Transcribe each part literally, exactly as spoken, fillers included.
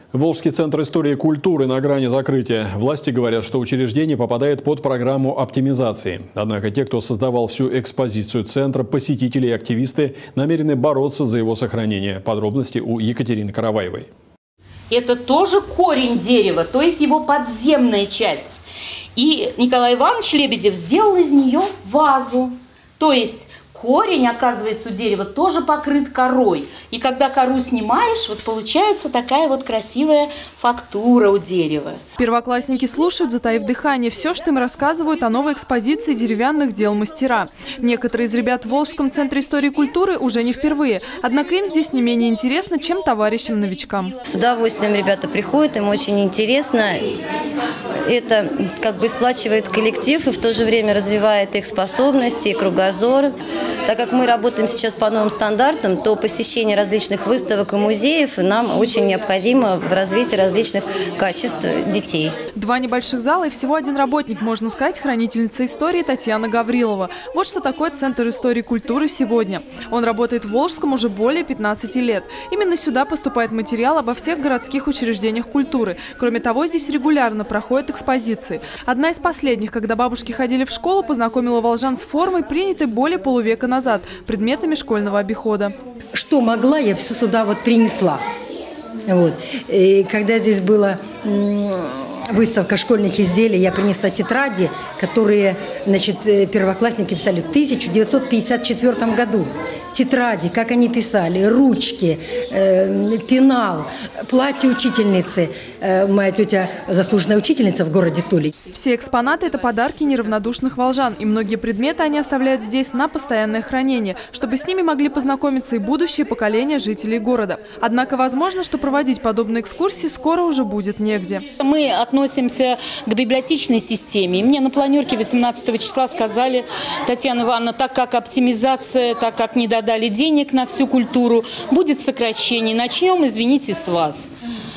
Волжский центр истории и культуры на грани закрытия. Власти говорят, что учреждение попадает под программу оптимизации. Однако те, кто создавал всю экспозицию центра, посетители и активисты, намерены бороться за его сохранение. Подробности у Екатерины Караваевой. Это тоже корень дерева, то есть его подземная часть. И Николай Иванович Лебедев сделал из нее вазу. То есть корень, оказывается, у дерева тоже покрыт корой. И когда кору снимаешь, вот получается такая вот красивая фактура у дерева. Первоклассники слушают, затаив дыхание, все, что им рассказывают о новой экспозиции деревянных дел мастера. Некоторые из ребят в Волжском центре истории и культуры уже не впервые. Однако им здесь не менее интересно, чем товарищам-новичкам. С удовольствием ребята приходят, им очень интересно. Это как бы сплачивает коллектив и в то же время развивает их способности и кругозор. Так как мы работаем сейчас по новым стандартам, то посещение различных выставок и музеев нам очень необходимо в развитии различных качеств детей. Два небольших зала и всего один работник, можно сказать, хранительница истории Татьяна Гаврилова. Вот что такое Центр истории и культуры сегодня. Он работает в Волжском уже более пятнадцати лет. Именно сюда поступает материал обо всех городских учреждениях культуры. Кроме того, здесь регулярно проходят экспозиции. Одна из последних, когда бабушки ходили в школу, познакомила волжан с формой, принятой более полувека назад, предметами школьного обихода. Что могла, я все сюда вот принесла. Вот. И когда здесь была выставка школьных изделий, я принесла тетради, которые, значит, первоклассники писали в тысяча девятьсот пятьдесят четвёртом году. Тетради, как они писали, ручки, э, пенал, платье учительницы. Э, моя тетя заслуженная учительница в городе Туле. Все экспонаты – это подарки неравнодушных волжан. И многие предметы они оставляют здесь на постоянное хранение, чтобы с ними могли познакомиться и будущие поколения жителей города. Однако возможно, что проводить подобные экскурсии скоро уже будет негде. Мы относимся к библиотечной системе. И мне на планерке восемнадцатого числа сказали: Татьяна Ивановна, так как оптимизация, так как не додали денег на всю культуру, будет сокращение. Начнем, извините, с вас.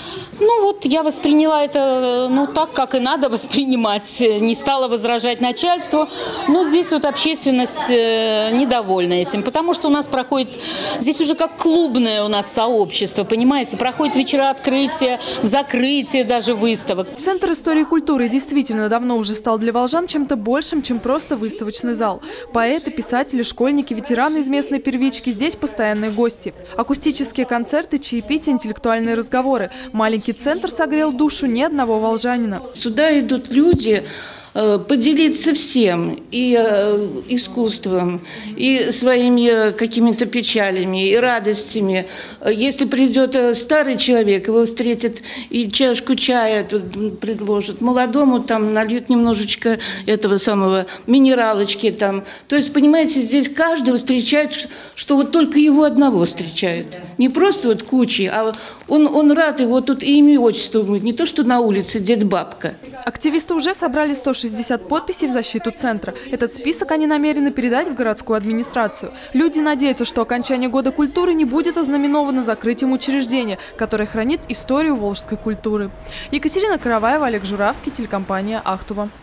Ну вот я восприняла это ну так, как и надо воспринимать. Не стала возражать начальству. Но здесь вот общественность недовольна этим. Потому что у нас проходит, здесь уже как клубное у нас сообщество, понимаете. Проходят вечера открытия, закрытия даже выставок. Центр истории и культуры действительно давно уже стал для волжан чем-то большим, чем просто выставочный зал. Поэты, писатели, школьники, ветераны из местной первички здесь постоянные гости. Акустические концерты, чаепития, интеллектуальные разговоры. Маленький центр согрел душу ни одного волжанина. Сюда идут люди поделиться всем, и искусством, и своими какими-то печалями, и радостями. Если придет старый человек, его встретит и чашку чая предложат. Молодому там нальют немножечко этого самого минералочки там. То есть, понимаете, здесь каждого встречают, что вот только его одного встречают. Не просто вот кучи, а он, он рад, его тут и имя, и отчество будет. Не то, что на улице дед-бабка. Активисты уже собрали сто шестьдесят подписей в защиту центра. Этот список они намерены передать в городскую администрацию. Люди надеются, что окончание года культуры не будет ознаменовано закрытием учреждения, которое хранит историю волжской культуры. Екатерина Караваева, Олег Журавский, телекомпания «Ахтува».